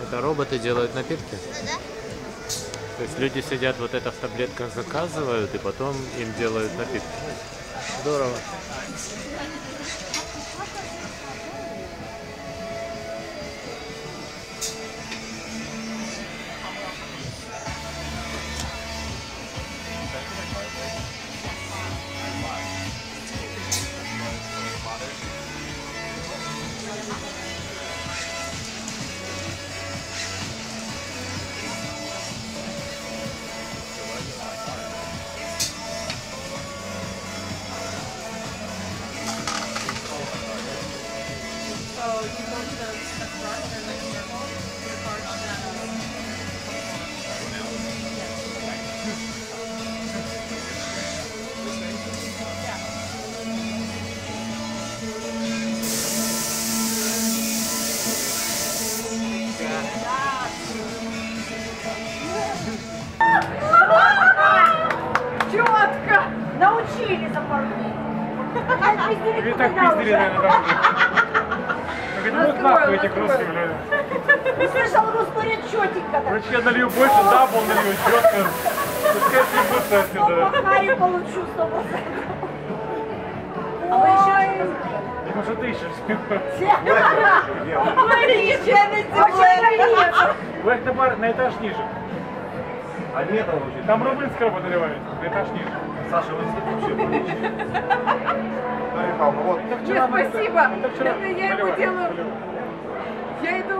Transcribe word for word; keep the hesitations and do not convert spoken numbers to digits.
Это роботы делают напитки? Да. То есть люди сидят, вот это в таблетках заказывают, и потом им делают напитки. Здорово. Четко! Научили за пару дней. Вы так пиздили, наверное, там. Вот нахуй эти кружки, блядь. Ты слышал, он смотрит четенько. Короче, я налью больше, дабл налью, четко. Пускай съебутся отсюда. По Харри получу сто процентов. А вы еще Ну что ты ищешь? Вы их на, на этаж ниже. А нет, там вообще. Там рублинского подливают, на этаж ниже. Саша, вы здесь вообще. Дарья Михайловна, вот. Это Нет, вчера мы- спасибо. это вчера Это я ему наливали, делаю. наливали. Я иду